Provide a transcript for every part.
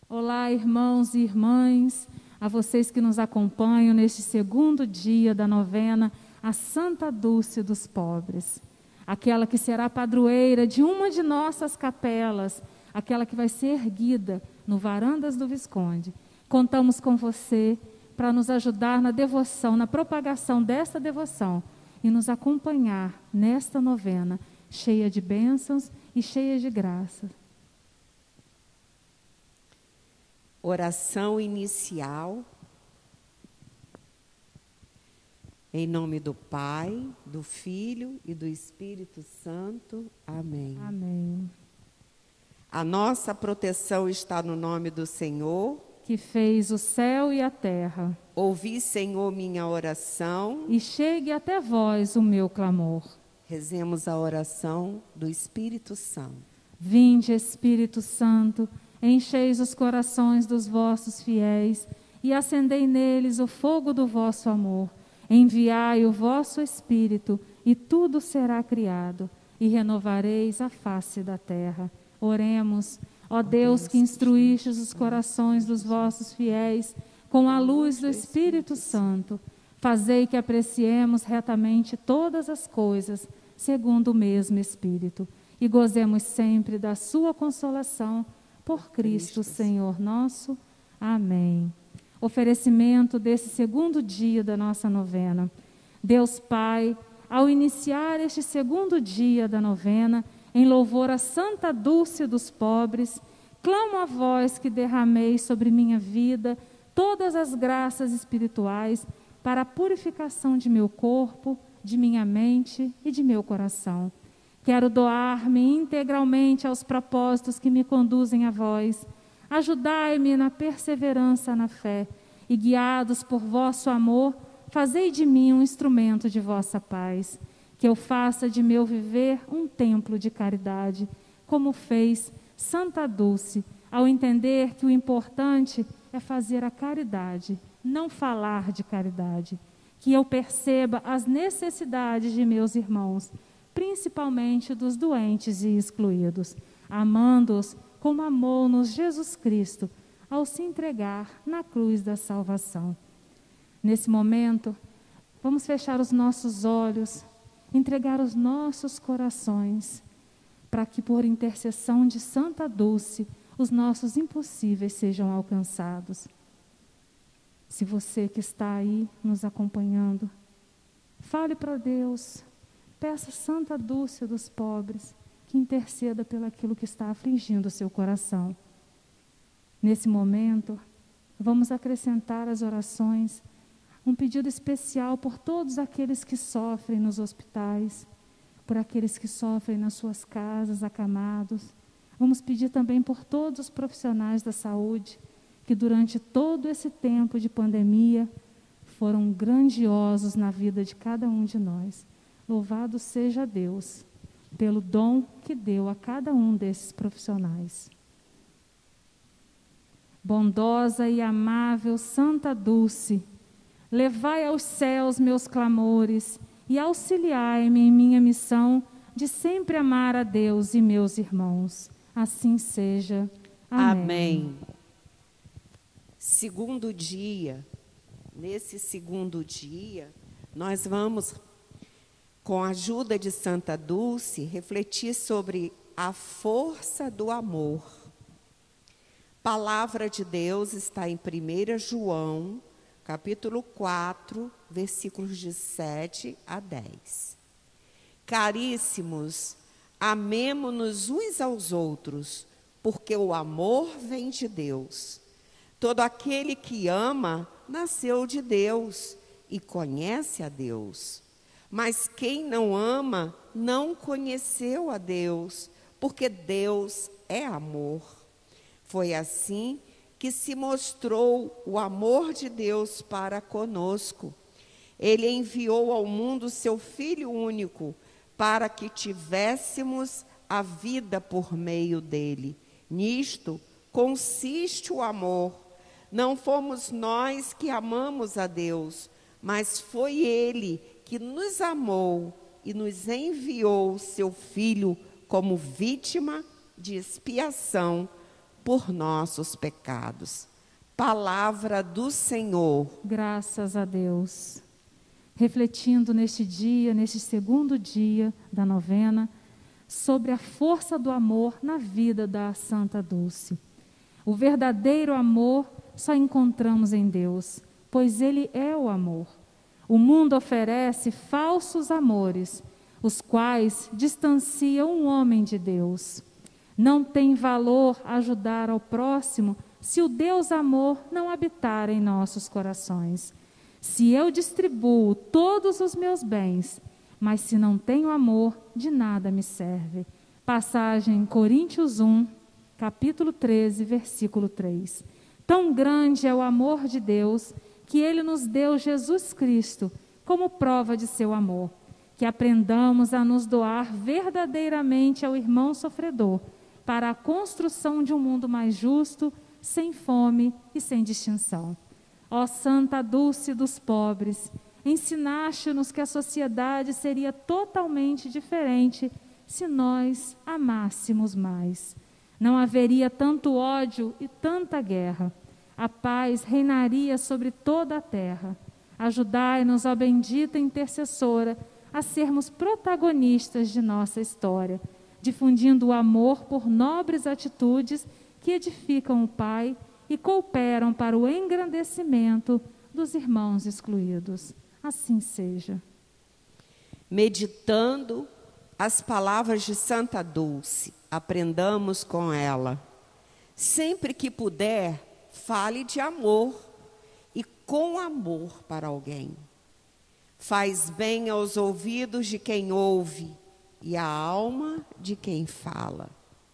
Olá, irmãos e irmãs, a vocês que nos acompanham neste segundo dia da novena, a Santa Dulce dos Pobres, aquela que será padroeira de uma de nossas capelas, aquela que vai ser erguida no Varandas do Visconde. Contamos com você para nos ajudar na devoção, na propagação desta devoção e nos acompanhar nesta novena, cheia de bênçãos e cheia de graça. Oração inicial. Em nome do Pai, do Filho e do Espírito Santo. Amém. Amém. A nossa proteção está no nome do Senhor, que fez o céu e a terra. Ouvi, Senhor, minha oração. E chegue até vós o meu clamor. Rezemos a oração do Espírito Santo. Vinde, Espírito Santo, encheis os corações dos vossos fiéis e acendei neles o fogo do vosso amor. Enviai o vosso Espírito e tudo será criado e renovareis a face da terra. Oremos, ó Deus, que instruístes os corações dos vossos fiéis com a luz do Espírito Santo. Fazei que apreciemos retamente todas as coisas, segundo o mesmo Espírito, e gozemos sempre da sua consolação, por Cristo, Senhor nosso. Amém. Oferecimento desse segundo dia da nossa novena. Deus Pai, ao iniciar este segundo dia da novena, em louvor à Santa Dulce dos Pobres, clamo a vós que derrameis sobre minha vida todas as graças espirituais para a purificação de meu corpo, de minha mente e de meu coração. Quero doar-me integralmente aos propósitos que me conduzem a vós. Ajudai-me na perseverança na fé e, guiados por vosso amor, fazei de mim um instrumento de vossa paz. Que eu faça de meu viver um templo de caridade, como fez Santa Dulce, ao entender que o importante é fazer a caridade, não falar de caridade. Que eu perceba as necessidades de meus irmãos, principalmente dos doentes e excluídos, amando-os como amou-nos Jesus Cristo, ao se entregar na cruz da salvação. Nesse momento, vamos fechar os nossos olhos, entregar os nossos corações, para que por intercessão de Santa Dulce, os nossos impossíveis sejam alcançados. Se você que está aí nos acompanhando, fale para Deus, peça Santa Dulce dos Pobres, que interceda pelo aquilo que está afligindo o seu coração. Nesse momento, vamos acrescentar às orações um pedido especial por todos aqueles que sofrem nos hospitais, por aqueles que sofrem nas suas casas, acamados. Vamos pedir também por todos os profissionais da saúde, que durante todo esse tempo de pandemia foram grandiosos na vida de cada um de nós. Louvado seja Deus pelo dom que deu a cada um desses profissionais. Bondosa e amável Santa Dulce, levai aos céus meus clamores e auxiliai-me em minha missão de sempre amar a Deus e meus irmãos. Assim seja. Amém. Amém. Segundo dia, nesse segundo dia, nós vamos, com a ajuda de Santa Dulce, refletir sobre a força do amor. Palavra de Deus está em 1 João, capítulo 4, versículos de 7 a 10. Caríssimos, amemo-nos uns aos outros, porque o amor vem de Deus. Todo aquele que ama, nasceu de Deus e conhece a Deus. Mas quem não ama, não conheceu a Deus, porque Deus é amor. Foi assim que se mostrou o amor de Deus para conosco. Ele enviou ao mundo seu Filho único, para que tivéssemos a vida por meio dele. Nisto consiste o amor. Não fomos nós que amamos a Deus, mas foi Ele que nos amou e nos enviou seu Filho como vítima de expiação por nossos pecados. Palavra do Senhor. Graças a Deus. Refletindo neste dia, neste segundo dia da novena, sobre a força do amor na vida da Santa Dulce. O verdadeiro amor só encontramos em Deus, pois Ele é o amor. O mundo oferece falsos amores, os quais distanciam o homem de Deus. Não tem valor ajudar ao próximo se o Deus amor não habitar em nossos corações. Se eu distribuo todos os meus bens, mas se não tenho amor, de nada me serve. Passagem Coríntios 1, capítulo 13, versículo 3. Tão grande é o amor de Deus, que Ele nos deu Jesus Cristo como prova de seu amor. Que aprendamos a nos doar verdadeiramente ao irmão sofredor, para a construção de um mundo mais justo, sem fome e sem distinção. Ó Santa Dulce dos pobres, ensinaste-nos que a sociedade seria totalmente diferente se nós amássemos mais. Não haveria tanto ódio e tanta guerra. A paz reinaria sobre toda a terra. Ajudai-nos, ó bendita intercessora, a sermos protagonistas de nossa história, difundindo o amor por nobres atitudes que edificam o Pai e cooperam para o engrandecimento dos irmãos excluídos. Assim seja. Meditando as palavras de Santa Dulce, aprendamos com ela. Sempre que puder, fale de amor e com amor para alguém. Faz bem aos ouvidos de quem ouve e à alma de quem fala.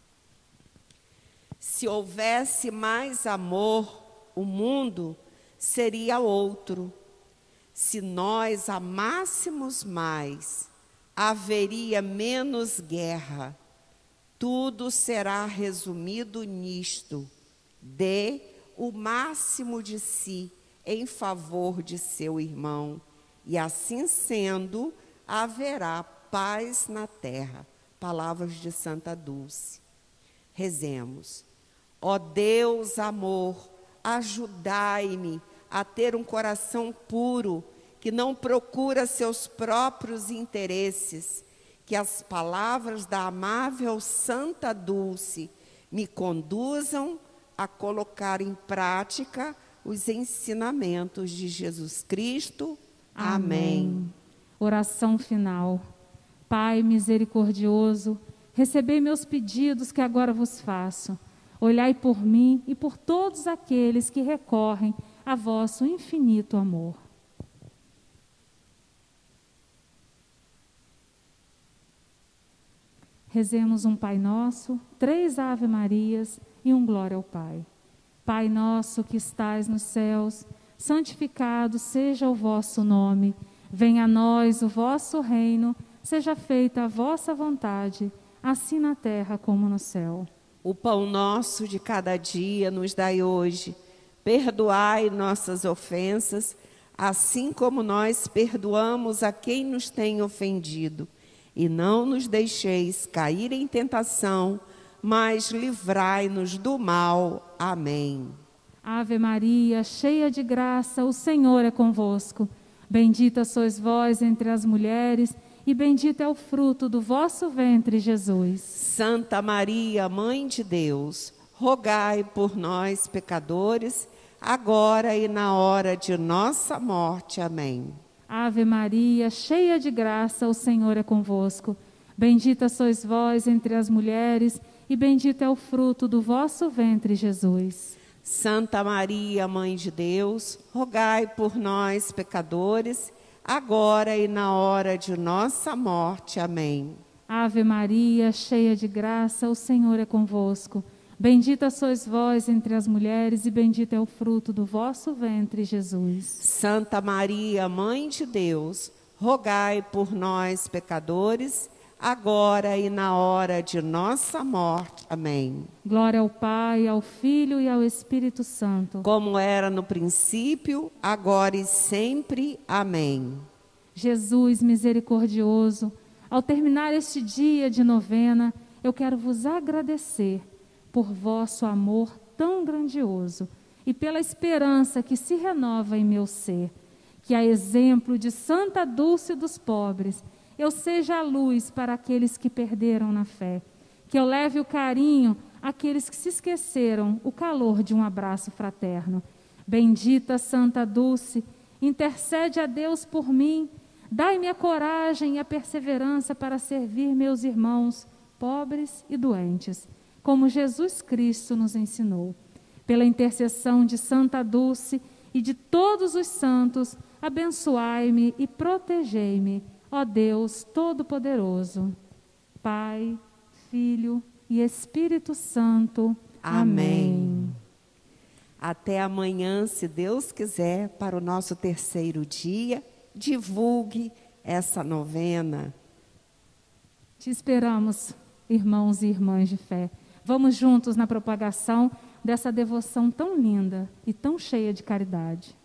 Se houvesse mais amor, o mundo seria outro. Se nós amássemos mais, haveria menos guerra. Tudo será resumido nisto: dê o máximo de si em favor de seu irmão, e assim sendo, haverá paz na terra. Palavras de Santa Dulce. Rezemos. Ó Deus, amor, ajudai-me a ter um coração puro, que não procura seus próprios interesses, que as palavras da amável Santa Dulce me conduzam a colocar em prática os ensinamentos de Jesus Cristo. Amém. Oração final. Pai misericordioso, recebei meus pedidos que agora vos faço. Olhai por mim e por todos aqueles que recorrem a vosso infinito amor. Rezemos um Pai Nosso, 3 Ave Marias e um Glória ao Pai. Pai nosso que estais nos céus, santificado seja o vosso nome. Venha a nós o vosso reino, seja feita a vossa vontade, assim na terra como no céu. O pão nosso de cada dia nos dai hoje. Perdoai nossas ofensas, assim como nós perdoamos a quem nos tem ofendido. E não nos deixeis cair em tentação, mas livrai-nos do mal. Amém. Ave Maria, cheia de graça, o Senhor é convosco. Bendita sois vós entre as mulheres, e bendito é o fruto do vosso ventre, Jesus. Santa Maria, Mãe de Deus, rogai por nós, pecadores, agora e na hora de nossa morte. Amém. Ave Maria, cheia de graça, o Senhor é convosco. Bendita sois vós entre as mulheres, e bendito é o fruto do vosso ventre, Jesus. Santa Maria, Mãe de Deus, rogai por nós, pecadores, agora e na hora de nossa morte. Amém. Ave Maria, cheia de graça, o Senhor é convosco. Bendita sois vós entre as mulheres, e bendito é o fruto do vosso ventre, Jesus. Santa Maria, Mãe de Deus, rogai por nós, pecadores, agora e na hora de nossa morte. Amém. Glória ao Pai, ao Filho e ao Espírito Santo. Como era no princípio, agora e sempre. Amém. Jesus misericordioso, ao terminar este dia de novena, eu quero vos agradecer por vosso amor tão grandioso e pela esperança que se renova em meu ser, que a exemplo de Santa Dulce dos pobres, eu seja a luz para aqueles que perderam na fé, que eu leve o carinho àqueles que se esqueceram, o calor de um abraço fraterno. Bendita Santa Dulce, intercede a Deus por mim, dai-me a coragem e a perseverança para servir meus irmãos, pobres e doentes, como Jesus Cristo nos ensinou. Pela intercessão de Santa Dulce e de todos os santos, abençoai-me e protegei-me, ó Deus Todo-Poderoso. Pai, Filho e Espírito Santo. Amém. Até amanhã, se Deus quiser, para o nosso terceiro dia. Divulgue essa novena. Te esperamos, irmãos e irmãs de fé. Vamos juntos na propagação dessa devoção tão linda e tão cheia de caridade.